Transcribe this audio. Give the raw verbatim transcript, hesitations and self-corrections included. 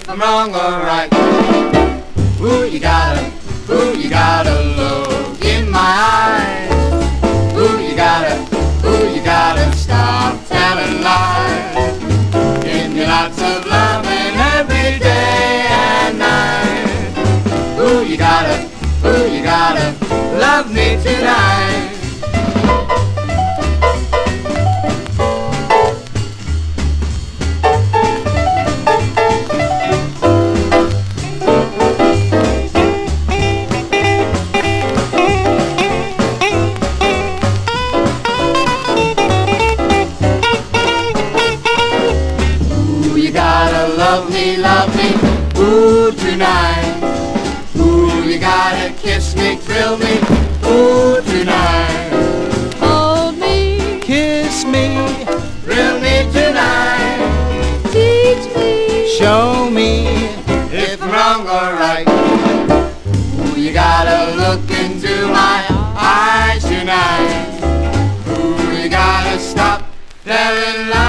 I'm wrong or right. Ooh, you gotta, ooh, you gotta look in my eyes. Ooh, you gotta, ooh, you gotta stop telling lies. Give me lots of loving every day and night. Ooh, you gotta, ooh, you gotta love me tonight. Love me, love me, ooh, tonight. Ooh, you gotta kiss me, thrill me, ooh, tonight. Hold me, Kiss me, Thrill me tonight. teach me, show me. If I'm wrong or right. Ooh, you gotta look into my eyes tonight. Ooh, you gotta stop telling lies.